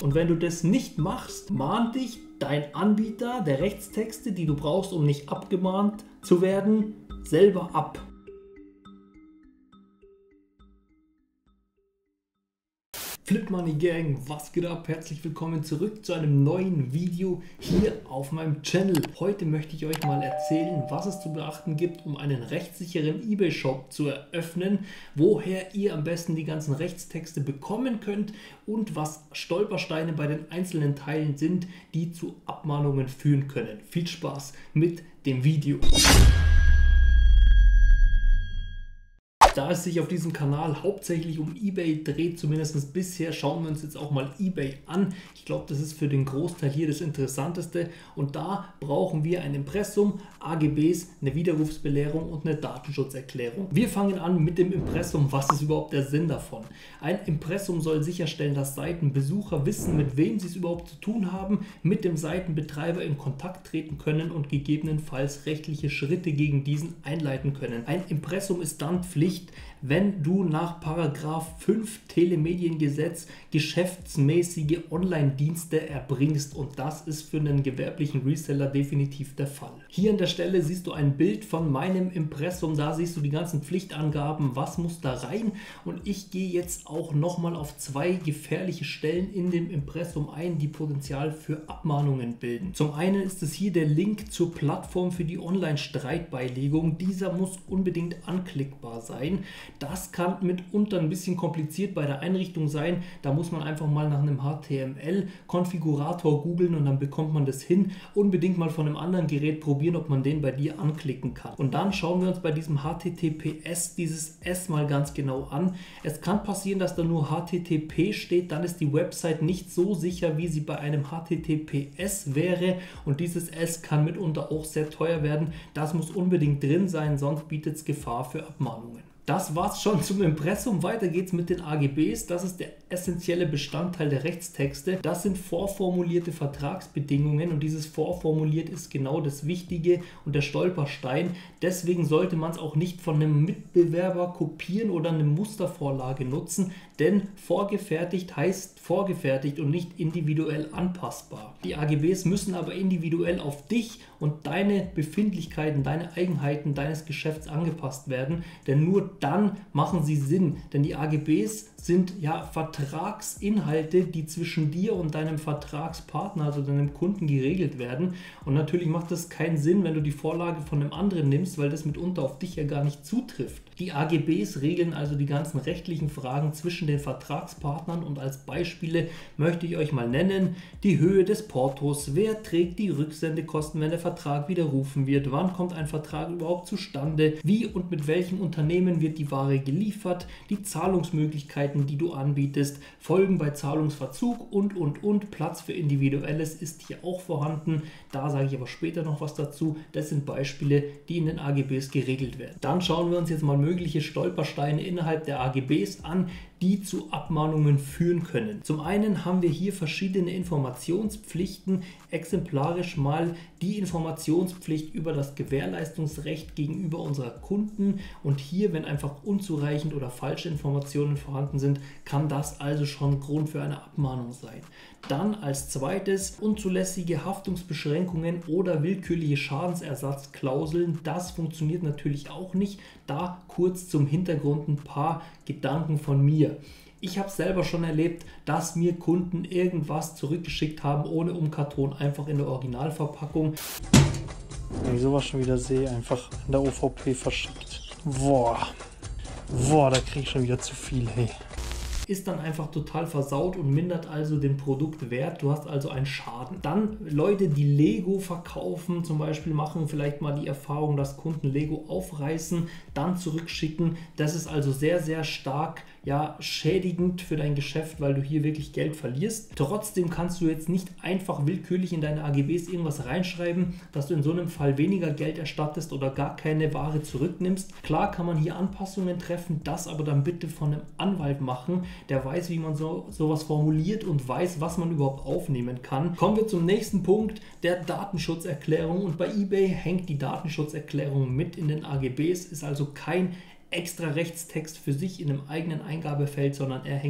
Und wenn du das nicht machst, mahnt dich dein Anbieter der Rechtstexte, die du brauchst, um nicht abgemahnt zu werden, selber ab. Flip Money Gang, was geht ab? Herzlich willkommen zurück zu einem neuen Video hier auf meinem Channel. Heute möchte ich euch mal erzählen, was es zu beachten gibt, um einen rechtssicheren eBay-Shop zu eröffnen, woher ihr am besten die ganzen Rechtstexte bekommen könnt und was Stolpersteine bei den einzelnen Teilen sind, die zu Abmahnungen führen können. Viel Spaß mit dem Video! Da es sich auf diesem Kanal hauptsächlich um eBay dreht, zumindest bisher, schauen wir uns jetzt auch mal eBay an. Ich glaube, das ist für den Großteil hier das Interessanteste. Und da brauchen wir ein Impressum, AGBs, eine Widerrufsbelehrung und eine Datenschutzerklärung. Wir fangen an mit dem Impressum. Was ist überhaupt der Sinn davon? Ein Impressum soll sicherstellen, dass Seitenbesucher wissen, mit wem sie es überhaupt zu tun haben, mit dem Seitenbetreiber in Kontakt treten können und gegebenenfalls rechtliche Schritte gegen diesen einleiten können. Ein Impressum ist dann Pflicht, wenn du nach § 5 Telemediengesetz geschäftsmäßige Online-Dienste erbringst, und das ist für einen gewerblichen Reseller definitiv der Fall. Hier an der Stelle siehst du ein Bild von meinem Impressum, da siehst du die ganzen Pflichtangaben, was muss da rein, und ich gehe jetzt auch nochmal auf zwei gefährliche Stellen in dem Impressum ein, die Potenzial für Abmahnungen bilden. Zum einen ist es hier der Link zur Plattform für die Online-Streitbeilegung. Dieser muss unbedingt anklickbar sein. Das kann mitunter ein bisschen kompliziert bei der Einrichtung sein. Da muss man einfach mal nach einem HTML-Konfigurator googeln und dann bekommt man das hin. Unbedingt mal von einem anderen Gerät probieren, ob man den bei dir anklicken kann. Und dann schauen wir uns bei diesem HTTPS dieses S mal ganz genau an. Es kann passieren, dass da nur HTTP steht, dann ist die Website nicht so sicher, wie sie bei einem HTTPS wäre, und dieses S kann mitunter auch sehr teuer werden. Das muss unbedingt drin sein, sonst bietet es Gefahr für Abmahnungen. Das war's schon zum Impressum. Weiter geht's mit den AGBs. Das ist der essentielle Bestandteil der Rechtstexte. Das sind vorformulierte Vertragsbedingungen, und dieses vorformuliert ist genau das Wichtige und der Stolperstein. Deswegen sollte man es auch nicht von einem Mitbewerber kopieren oder eine Mustervorlage nutzen, denn vorgefertigt heißt vorgefertigt und nicht individuell anpassbar. Die AGBs müssen aber individuell auf dich und deine Befindlichkeiten, deine Eigenheiten deines Geschäfts angepasst werden, denn nur dann machen sie Sinn, denn die AGBs sind ja Vertragsinhalte, die zwischen dir und deinem Vertragspartner, also deinem Kunden, geregelt werden, und natürlich macht das keinen Sinn, wenn du die Vorlage von einem anderen nimmst, weil das mitunter auf dich ja gar nicht zutrifft. Die AGBs regeln also die ganzen rechtlichen Fragen zwischen den Vertragspartnern, und als Beispiele möchte ich euch mal nennen: die Höhe des Portos, wer trägt die Rücksendekosten, wenn der Vertrag widerrufen wird, wann kommt ein Vertrag überhaupt zustande, wie und mit welchem Unternehmen wird die Ware geliefert, die Zahlungsmöglichkeiten, die du anbietest, Folgen bei Zahlungsverzug und. Platz für Individuelles ist hier auch vorhanden, da sage ich aber später noch was dazu. Das sind Beispiele, die in den AGBs geregelt werden. Dann schauen wir uns jetzt mal mögliche Stolpersteine innerhalb der AGBs an, die zu Abmahnungen führen können. Zum einen haben wir hier verschiedene Informationspflichten, exemplarisch mal die Informationspflicht über das Gewährleistungsrecht gegenüber unserer Kunden, und hier, wenn einfach unzureichend oder falsche Informationen vorhanden sind, kann das also schon Grund für eine Abmahnung sein. Dann als zweites unzulässige Haftungsbeschränkungen oder willkürliche Schadensersatzklauseln. Das funktioniert natürlich auch nicht. Da kurz zum Hintergrund ein paar Gedanken von mir. Ich habe selber schon erlebt, dass mir Kunden irgendwas zurückgeschickt haben ohne Umkarton, einfach in der Originalverpackung. Wenn ich sowas schon wieder sehe, einfach in der OVP verschickt. Boah, da kriege ich schon wieder zu viel, hey. Ist dann einfach total versaut und mindert also den Produktwert. Du hast also einen Schaden. Dann Leute, die Lego verkaufen, zum Beispiel, machen vielleicht mal die Erfahrung, dass Kunden Lego aufreißen, dann zurückschicken. Das ist also sehr, sehr stark schädigend für dein Geschäft, weil du hier wirklich Geld verlierst. Trotzdem kannst du jetzt nicht einfach willkürlich in deine AGBs irgendwas reinschreiben, dass du in so einem Fall weniger Geld erstattest oder gar keine Ware zurücknimmst. Klar kann man hier Anpassungen treffen, das aber dann bitte von einem Anwalt machen, der weiß, wie man sowas formuliert und weiß, was man überhaupt aufnehmen kann. Kommen wir zum nächsten Punkt, der Datenschutzerklärung, und bei eBay hängt die Datenschutzerklärung mit in den AGBs, ist also kein extra Rechtstext für sich in einem eigenen Eingabefeld, sondern er hängt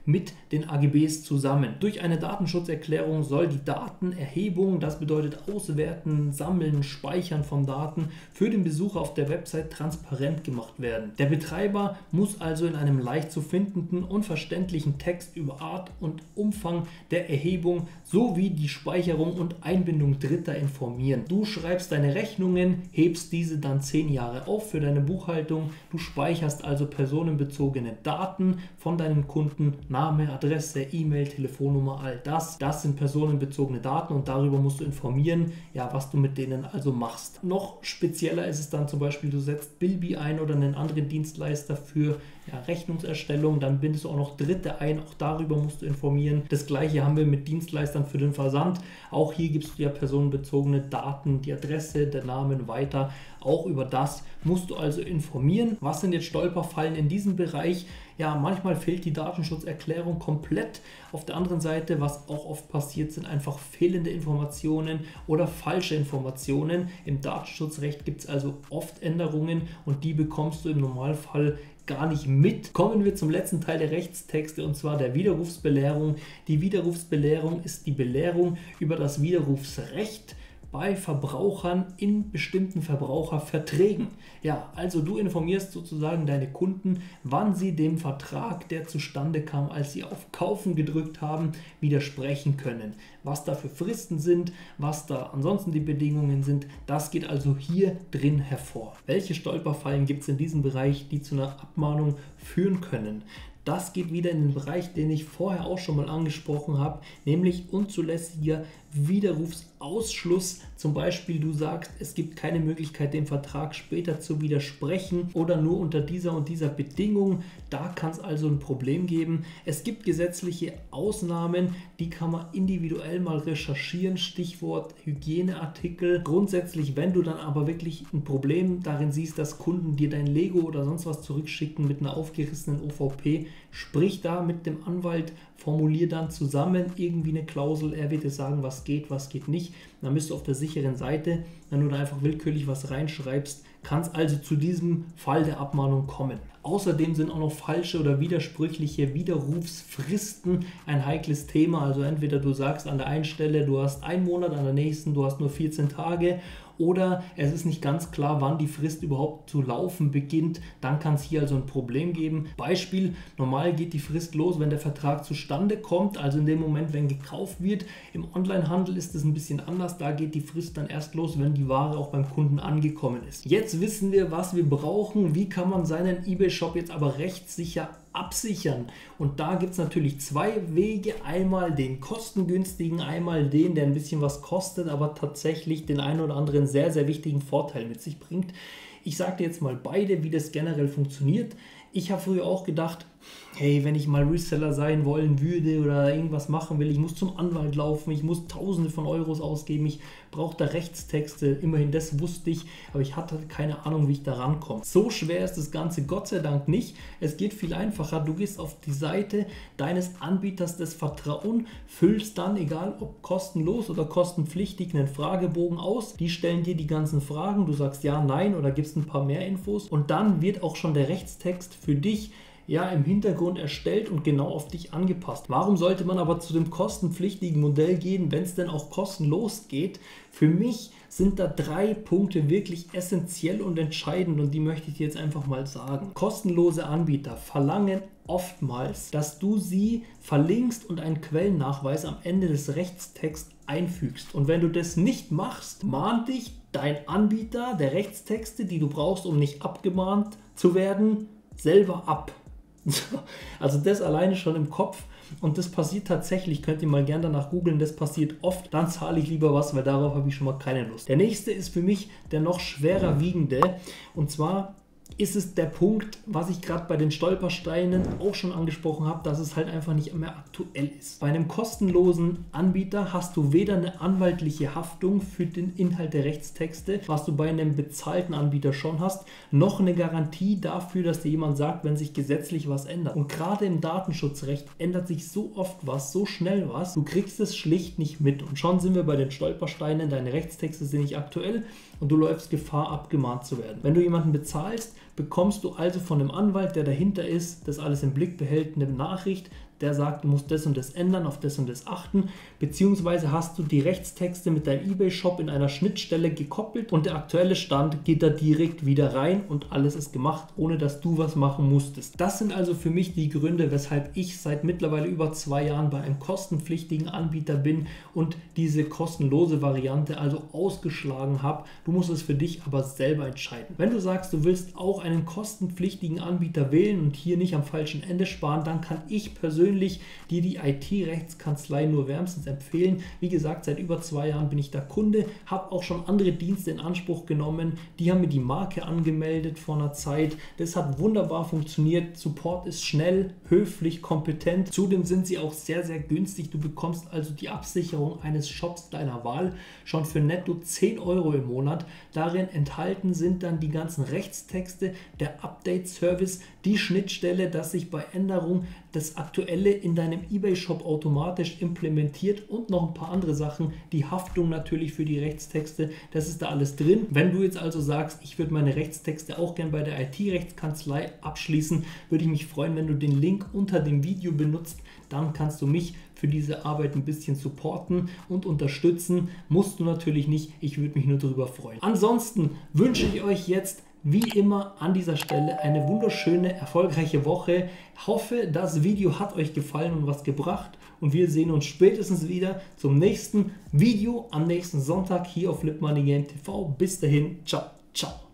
mit den AGBs zusammen. Durch eine Datenschutzerklärung soll die Datenerhebung, das bedeutet Auswerten, Sammeln, Speichern von Daten, für den Besucher auf der Website transparent gemacht werden. Der Betreiber muss also in einem leicht zu findenden und verständlichen Text über Art und Umfang der Erhebung sowie die Speicherung und Einbindung Dritter informieren. Du schreibst deine Rechnungen, hebst diese dann 10 Jahre auf für deine Buchhaltung. Du speicherst also personenbezogene Daten von deinen Kunden, Name, Adresse, E-Mail, Telefonnummer, all das. Das sind personenbezogene Daten und darüber musst du informieren, ja, was du mit denen also machst. Noch spezieller ist es dann zum Beispiel, du setzt Bilby ein oder einen anderen Dienstleister für Rechnungserstellung, dann bindest du auch noch Dritte ein, auch darüber musst du informieren. Das gleiche haben wir mit Dienstleistern für den Versand. Auch hier gibst du ja personenbezogene Daten, die Adresse, der Name weiter. Auch über das musst du also informieren. Was sind jetzt Stolperfallen in diesem Bereich? Ja, manchmal fehlt die Datenschutzerklärung komplett. Auf der anderen Seite, was auch oft passiert, sind einfach fehlende Informationen oder falsche Informationen. Im Datenschutzrecht gibt es also oft Änderungen und die bekommst du im Normalfall gar nicht mit. Kommen wir zum letzten Teil der Rechtstexte und zwar der Widerrufsbelehrung. Die Widerrufsbelehrung ist die Belehrung über das Widerrufsrecht bei Verbrauchern in bestimmten Verbraucherverträgen. Ja, also du informierst sozusagen deine Kunden, wann sie dem Vertrag, der zustande kam, als sie auf Kaufen gedrückt haben, widersprechen können. Was da für Fristen sind, was da ansonsten die Bedingungen sind, das geht also hier drin hervor. Welche Stolperfallen gibt es in diesem Bereich, die zu einer Abmahnung führen können? Das geht wieder in den Bereich, den ich vorher auch schon mal angesprochen habe, nämlich unzulässiger Widerrufsausschluss. Zum Beispiel du sagst, es gibt keine Möglichkeit, dem Vertrag später zu widersprechen oder nur unter dieser und dieser Bedingung. Da kann es also ein Problem geben. Es gibt gesetzliche Ausnahmen, die kann man individuell mal recherchieren, Stichwort Hygieneartikel. Grundsätzlich, wenn du dann aber wirklich ein Problem darin siehst, dass Kunden dir dein Lego oder sonst was zurückschicken mit einer aufgerissenen OVP, sprich da mit dem Anwalt, formulier dann zusammen irgendwie eine Klausel, er wird dir sagen, was geht nicht. Dann bist du auf der sicheren Seite. Wenn du da einfach willkürlich was reinschreibst, kann es also zu diesem Fall der Abmahnung kommen. Außerdem sind auch noch falsche oder widersprüchliche Widerrufsfristen ein heikles Thema. Also entweder du sagst an der einen Stelle, du hast 1 Monat, an der nächsten, du hast nur 14 Tage. Oder es ist nicht ganz klar, wann die Frist überhaupt zu laufen beginnt. Dann kann es hier also ein Problem geben. Beispiel, normal geht die Frist los, wenn der Vertrag zustande kommt, also in dem Moment, wenn gekauft wird. Im Onlinehandel ist es ein bisschen anders. Da geht die Frist dann erst los, wenn die Ware auch beim Kunden angekommen ist. Jetzt wissen wir, was wir brauchen. Wie kann man seinen eBay-Shop jetzt aber rechtssicher absichern? Und da gibt es natürlich 2 Wege, einmal den kostengünstigen, einmal den, der ein bisschen was kostet, aber tatsächlich den einen oder anderen sehr, sehr wichtigen Vorteil mit sich bringt. Ich sage dir jetzt mal beide, wie das generell funktioniert. Ich habe früher auch gedacht, hey, wenn ich mal Reseller sein wollen würde oder irgendwas machen will, ich muss zum Anwalt laufen, ich muss Tausende von Euros ausgeben, ich brauche da Rechtstexte, immerhin das wusste ich, aber ich hatte keine Ahnung, wie ich da rankomme. So schwer ist das Ganze Gott sei Dank nicht, es geht viel einfacher, du gehst auf die Seite deines Anbieters des Vertrauens, füllst dann, egal ob kostenlos oder kostenpflichtig, einen Fragebogen aus, die stellen dir die ganzen Fragen, du sagst ja, nein oder gibst ein paar mehr Infos und dann wird auch schon der Rechtstext für dich im Hintergrund erstellt und genau auf dich angepasst. Warum sollte man aber zu dem kostenpflichtigen Modell gehen, wenn es denn auch kostenlos geht? Für mich sind da 3 Punkte wirklich essentiell und entscheidend und die möchte ich dir jetzt einfach mal sagen. Kostenlose Anbieter verlangen oftmals, dass du sie verlinkst und einen Quellennachweis am Ende des Rechtstexts einfügst. Und wenn du das nicht machst, mahnt dich dein Anbieter der Rechtstexte, die du brauchst, um nicht abgemahnt zu werden, selber ab. Also das alleine schon im Kopf und das passiert tatsächlich, könnt ihr mal gerne danach googeln, das passiert oft, dann zahle ich lieber was, weil darauf habe ich schon mal keine Lust. Der nächste ist für mich der noch schwerer wiegende und zwar ist es der Punkt, was ich gerade bei den Stolpersteinen auch schon angesprochen habe, dass es halt einfach nicht mehr aktuell ist. Bei einem kostenlosen Anbieter hast du weder eine anwaltliche Haftung für den Inhalt der Rechtstexte, was du bei einem bezahlten Anbieter schon hast, noch eine Garantie dafür, dass dir jemand sagt, wenn sich gesetzlich was ändert. Und gerade im Datenschutzrecht ändert sich so oft was, so schnell was, du kriegst es schlicht nicht mit. Und schon sind wir bei den Stolpersteinen, deine Rechtstexte sind nicht aktuell und du läufst Gefahr, abgemahnt zu werden. Wenn du jemanden bezahlst, bekommst du also von einem Anwalt, der dahinter ist, das alles im Blick behält, eine Nachricht, der sagt, du musst das und das ändern, auf das und das achten, beziehungsweise hast du die Rechtstexte mit deinem eBay-Shop in einer Schnittstelle gekoppelt und der aktuelle Stand geht da direkt wieder rein und alles ist gemacht, ohne dass du was machen musstest. Das sind also für mich die Gründe, weshalb ich seit mittlerweile über 2 Jahren bei einem kostenpflichtigen Anbieter bin und diese kostenlose Variante also ausgeschlagen habe. Du musst es für dich aber selber entscheiden. Wenn du sagst, du willst auch einen kostenpflichtigen Anbieter wählen und hier nicht am falschen Ende sparen, dann kann ich persönlich dir die IT-Rechtskanzlei nur wärmstens empfehlen. Wie gesagt, seit über 2 Jahren bin ich da Kunde, habe auch schon andere Dienste in Anspruch genommen, die haben mir die Marke angemeldet vor einer Zeit. Das hat wunderbar funktioniert. Support ist schnell, höflich, kompetent. Zudem sind sie auch sehr, sehr günstig. Du bekommst also die Absicherung eines Shops deiner Wahl schon für netto 10 € im Monat. Darin enthalten sind dann die ganzen Rechtstexte, der Update-Service, die Schnittstelle, dass sich bei Änderung das Aktuelle in deinem eBay-Shop automatisch implementiert und noch ein paar andere Sachen. Die Haftung natürlich für die Rechtstexte, das ist da alles drin. Wenn du jetzt also sagst, ich würde meine Rechtstexte auch gern bei der IT-Rechtskanzlei abschließen, würde ich mich freuen, wenn du den Link unter dem Video benutzt. Dann kannst du mich für diese Arbeit ein bisschen supporten und unterstützen. Musst du natürlich nicht, ich würde mich nur darüber freuen. Ansonsten wünsche ich euch jetzt wie immer an dieser Stelle eine wunderschöne, erfolgreiche Woche. Hoffe, das Video hat euch gefallen und was gebracht und wir sehen uns spätestens wieder zum nächsten Video am nächsten Sonntag hier auf LipMoneyGame TV. Bis dahin, ciao, ciao.